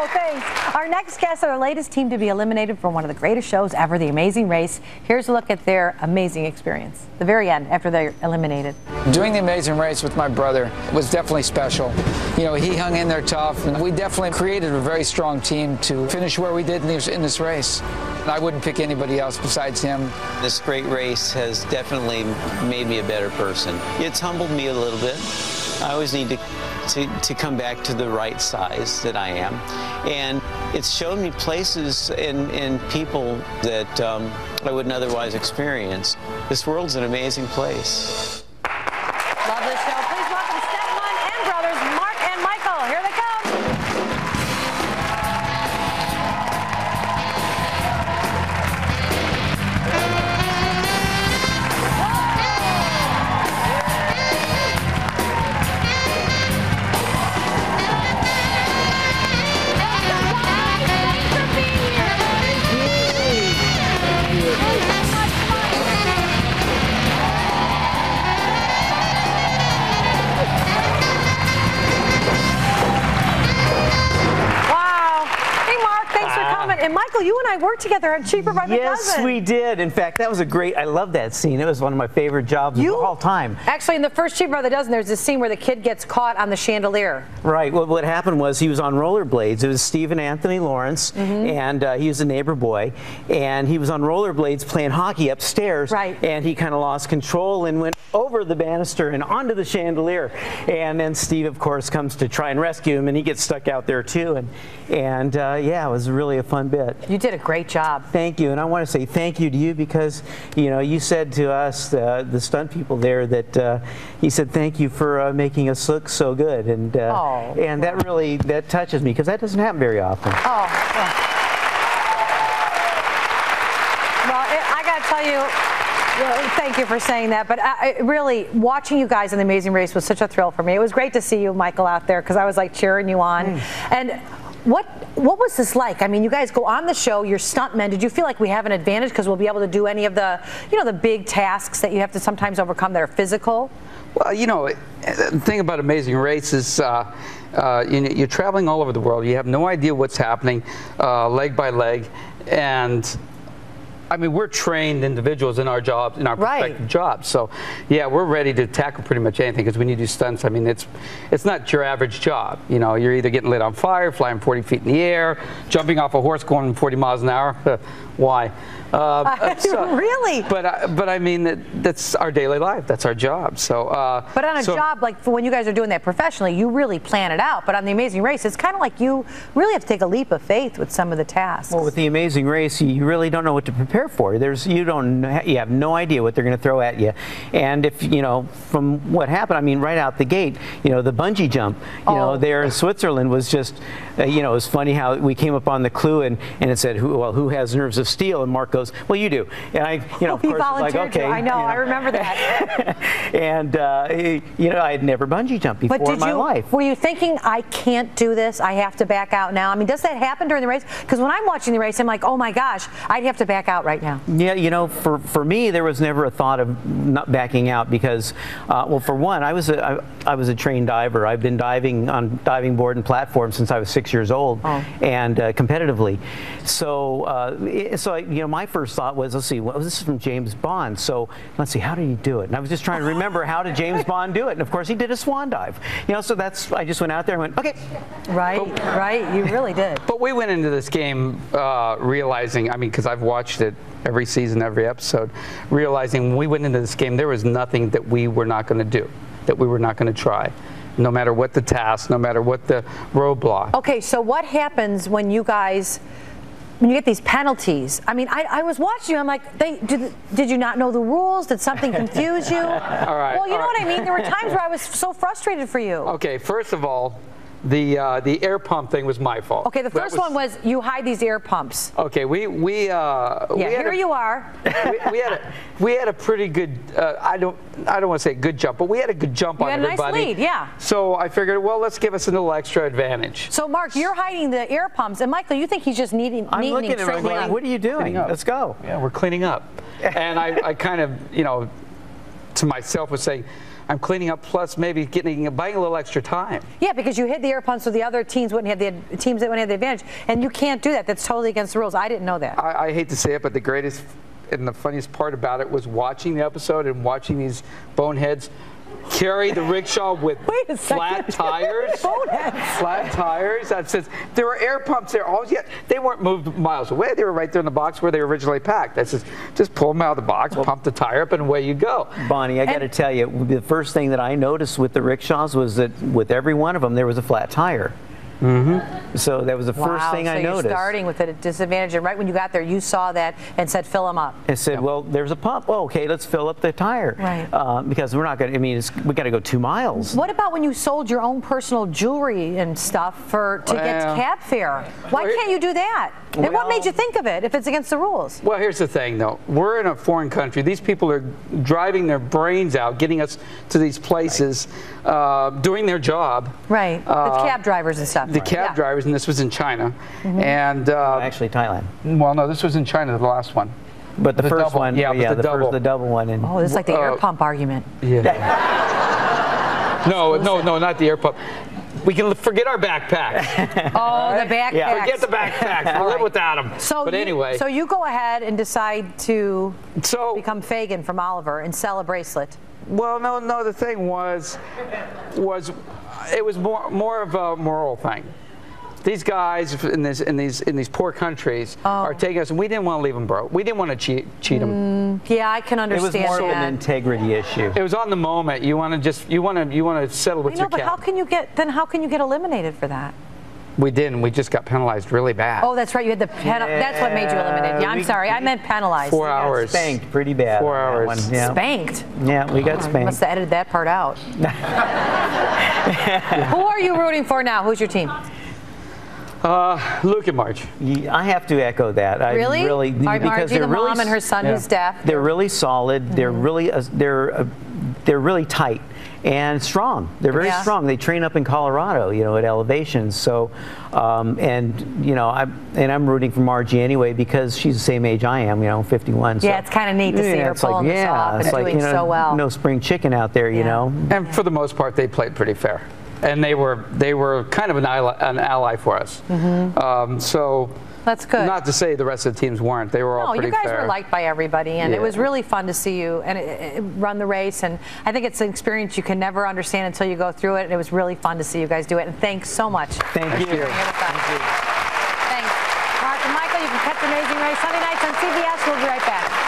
thanks. Our next guests are the latest team to be eliminated from one of the greatest shows ever, The Amazing Race. Here's a look at their amazing experience. The very end, after they're eliminated. Doing The Amazing Race with my brother was definitely special. You know, he hung in there tough, and we definitely created a very strong team to finish where we did in this race. And I wouldn't pick anybody else besides him. This great race has definitely made me a better person. It's humbled me a little bit. I always need to come back to the right size that I am. And it's shown me places and people that I wouldn't otherwise experience. This world's an amazing place. Love this show. Please welcome stepmom and brothers, Mark and Michael. Here they come. And Michael, you and I worked together on Cheaper by the Dozen. Yes, we did. In fact, that was I love that scene. It was one of my favorite jobs of all time. Actually, in the first Cheaper by the Dozen, there's this scene where the kid gets caught on the chandelier. Right. Well, what happened was he was on rollerblades. It was Stephen Anthony Lawrence, and he was a neighbor boy, and he was on rollerblades playing hockey upstairs. Right. And he kind of lost control and went over the banister and onto the chandelier. And then Steve, of course, comes to try and rescue him, and he gets stuck out there too. And yeah, it was really a fun bit. You did a great job. Thank you, and I want to say thank you to you because, you know, you said to us, the stunt people there, that you said thank you for making us look so good, and that really touches me because that doesn't happen very often. Well, I got to tell you, thank you for saying that, but really, watching you guys in The Amazing Race was such a thrill for me. It was great to see you, Michael, out there because I was like cheering you on. And what was this like? I mean, you guys go on the show, you're stuntmen. Did you feel like we have an advantage because we'll be able to do any of the, you know, the big tasks that you have to sometimes overcome that are physical? Well, you know, the thing about Amazing Race is you're traveling all over the world. You have no idea what's happening leg by leg, and I mean, we're trained individuals in our jobs, in our respective jobs. So, yeah, we're ready to tackle pretty much anything because when you do stunts, I mean, it's not your average job. You know, you're either getting lit on fire, flying 40 feet in the air, jumping off a horse going 40 miles an hour. Why? Really? But I mean, that's our daily life. That's our job. So. But on a job like for when you guys are doing that professionally, you really plan it out. But on The Amazing Race, it's kind of like you really have to take a leap of faith with some of the tasks. Well, with The Amazing Race, you really don't know what to prepare for. You have no idea what they're going to throw at you. And if you know from what happened, I mean, right out the gate, you know, the bungee jump, you know, there in Switzerland was just, you know, it was funny how we came up on the clue and it said, who has nerves of steel? And Mark goes, well, you do. And I, you know, of course, like, okay. I know, I remember that. And, you know, I had never bungee jumped before in my life. Were you thinking, I can't do this, I have to back out now? I mean, does that happen during the race? Because when I'm watching the race, I'm like, oh my gosh, I'd have to back out right now. Yeah, you know, for me, there was never a thought of not backing out because, well, for one, I was a trained diver. I've been diving on diving board and platforms since I was 6 years old, and competitively. So, you know, my first thought was, let's see, well, this is from James Bond. So let's see, how did he do it? And I was just trying to remember how did James Bond do it? And of course, he did a swan dive. You know, so I just went out there and went, okay. Right, you really did. But we went into this game realizing, I mean, because I've watched it every season, every episode, realizing when we went into this game, there was nothing that we were not going to do, that we were not going to try. No matter what the task, no matter what the roadblock. Okay, so what happens when you guys, when you get these penalties? I mean, I was watching you, I'm like, did you not know the rules? Did something confuse you? All right. Well, you know what I mean? There were times where I was so frustrated for you. Okay, first of all, the air pump thing was my fault. Okay, the first one was you hide these air pumps. Okay, here you are. we had a pretty good. I don't want to say good jump, but we had a good jump on everybody. You had a nice lead, yeah. So I figured, well, let's give us a little extra advantage. So Mark, you're hiding the air pumps, and Michael, you think he's just needing. I'm looking at him going, what are you doing? Let's go. Yeah, we're cleaning up. And I kind of, you know, to myself was saying, I'm cleaning up, plus maybe buying a little extra time. Yeah, because you hit the air pump so the other teams wouldn't have the teams that wouldn't have the advantage, and you can't do that. That's totally against the rules. I didn't know that. I hate to say it, but the greatest and the funniest part about it was watching the episode and watching these boneheads carry the rickshaw with flat tires. Flat tires. That says there were air pumps there. They weren't moved miles away. They were right there in the box where they were originally packed. That says just pull them out of the box, pump the tire up, and away you go. Bonnie, I got to tell you, the first thing that I noticed with the rickshaws was that with every one of them there was a flat tire. So that was the first thing I noticed. You're starting with a disadvantage, and right when you got there, you saw that and said, "Fill them up." I said, "Well, there's a pump. Oh, okay, let's fill up the tire." Right. Because we're not going to. I mean, we got to go 2 miles. What about when you sold your own personal jewelry and stuff to get cab fare? Why can't you do that? And what made you think of it if it's against the rules? Well, here's the thing, though. We're in a foreign country. These people are driving their brains out, getting us to these places, doing their job. Right. The cab drivers and stuff. The cab drivers, and this was in China. And actually, Thailand. Well, no, this was in China, the last one. But the first double, one, the double one. And oh, it's like the air pump argument. Yeah. No, not the air pump. We can forget our backpacks. Oh, the backpacks. Yeah. Forget the backpacks. We'll live without them. But anyway. So you go ahead and decide to become Fagin from Oliver and sell a bracelet. Well, no. The thing was it was more of a moral thing. These guys in these poor countries are taking us, and we didn't want to leave them broke. We didn't want to cheat them. Yeah, I can understand that. It was more of an integrity issue. It was on the moment. You want to settle with your but cat. how can you get eliminated for that? We didn't. We just got penalized really bad. Oh, that's right. You had the that's what made you eliminated. Yeah, I'm sorry. I meant penalized. 4 hours. Spanked pretty bad. 4 hours. Yeah. Spanked? Yeah, we got spanked. Must have edited that part out. Who are you rooting for now? Who's your team? Luke and Marge. I have to echo that. Really? Because they're the mom and her son who's deaf. They're really solid. They're really they're really tight and strong. They're very strong. They train up in Colorado, at elevations. So, I'm rooting for Margie anyway because she's the same age I am. 51. Yeah, it's kind of neat to see her pulling this off and doing so well. No spring chicken out there, you know. And for the most part, they played pretty fair. And they were kind of an ally for us. So that's good. Not to say the rest of the teams weren't. They were all pretty fair. No, you guys were liked by everybody, and it was really fun to see you and run the race. And I think it's an experience you can never understand until you go through it. And it was really fun to see you guys do it. And thanks so much. Thank you. Thanks. Mark and Michael, you can catch Amazing Race Sunday nights on CBS. We'll be right back.